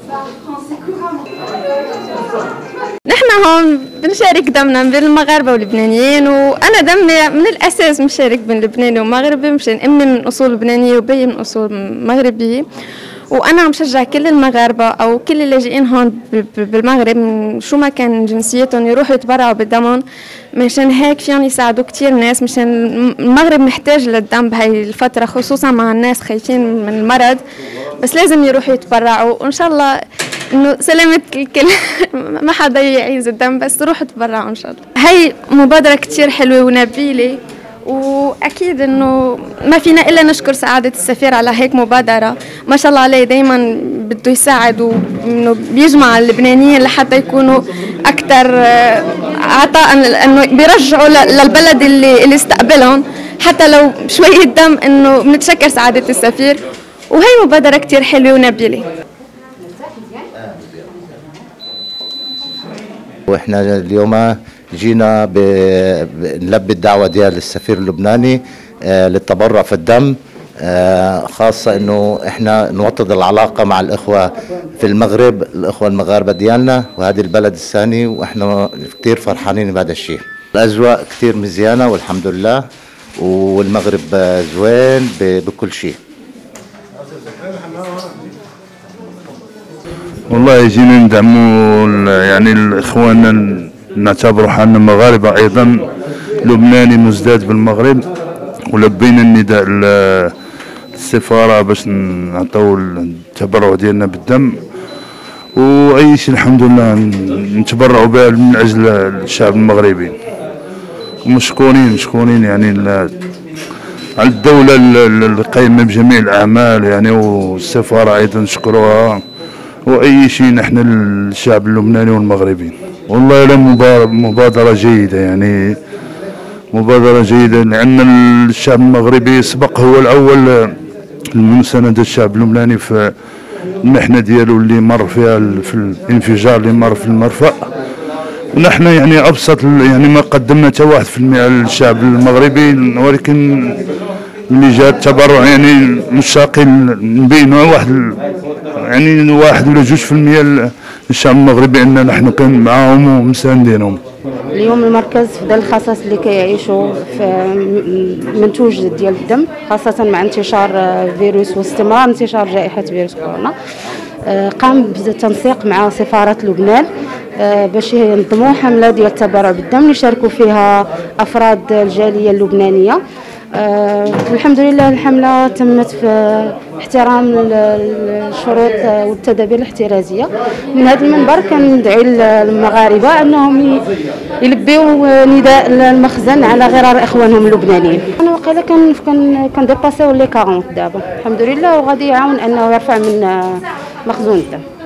نحن هون بنشارك دمنا بين المغاربة واللبنانيين، وأنا دمي من الأساس مشارك بين لبناني ومغربي، مشان أمي من أصول لبنانية وبي من أصول مغربية، وأنا عم شجع كل المغاربة أو كل اللاجئين هون بالمغرب شو ما كان جنسيتهم يروحوا يتبرعوا بدمهم، مشان هيك فيهم يساعدوا كتير ناس، مشان المغرب محتاج للدم بهاي الفترة، خصوصا مع الناس خايفين من المرض، بس لازم يروحوا يتبرعوا، وإن شاء الله إنه سلامة الكل ما حدا يعيز الدم، بس روحوا تبرعوا إن شاء الله. هي مبادرة كتير حلوة ونبيلة، واكيد انه ما فينا الا نشكر سعاده السفير على هيك مبادره، ما شاء الله عليه دائما بده يساعد، وانه بيجمع اللبنانيين لحتى يكونوا اكثر عطاء، انه بيرجعوا للبلد اللي استقبلهم حتى لو شويه دم، انه بنتشكر سعاده السفير، وهي مبادره كثير حلوه ونبيله. واحنا اليوم جينا نلبي الدعوة ديال السفير اللبناني للتبرع في الدم، خاصة انه احنا نوطد العلاقة مع الاخوة في المغرب، الاخوة المغاربة ديالنا، وهذه البلد الثاني، واحنا كتير فرحانين بهذا الشيء. الاجواء كتير مزيانة والحمد لله، والمغرب زوين بكل شيء. والله جينا ندعموا يعني الاخوان، نعتبروا حالنا مغاربة أيضا، لبناني مزداد بالمغرب، ولبينا النداء للسفارة باش نعطيو التبرع ديالنا بالدم، وأي شيء الحمد لله نتبرعوا به من أجل الشعب المغربي. ومشكورين يعني على الدولة القائمة بجميع الأعمال يعني، والسفارة أيضا نشكروها، وأي شيء نحن الشعب اللبناني والمغربي. والله لا مبادرة جيدة، يعني مبادرة جيدة، لأن الشعب المغربي سبق هو الأول المساندة الشعب اللبناني في المحنة ديالو اللي مر فيها، في الانفجار اللي مر في المرفأ، ونحن يعني أبسط يعني ما قدمنا حتى 1% للشعب المغربي، ولكن اللي جاء التبرع يعني مشتاقين نبينوا يعني 1 ولا 2% للشعب المغربي ان نحن كان معاهم ومساندينهم. اليوم المركز فدا الخصاص اللي كيعيشوا في منتوج ديال الدم، خاصة مع انتشار فيروس واستمرار انتشار جائحة فيروس كورونا، قام بالتنسيق مع سفارة لبنان باش ينظموا حملة ديال التبرع بالدم يشاركوا فيها أفراد الجالية اللبنانية. الحمد لله الحملة تمت في احترام الشروط والتدابير الاحترازية. من هذا المنبر كندعي المغاربة أنهم يلبيوا نداء المخزن على غرار إخوانهم اللبنانيين. أنا وقيلا كنديباسيو لي 40 دابا الحمد لله، وغادي يعاون أنه يرفع من مخزون الدم.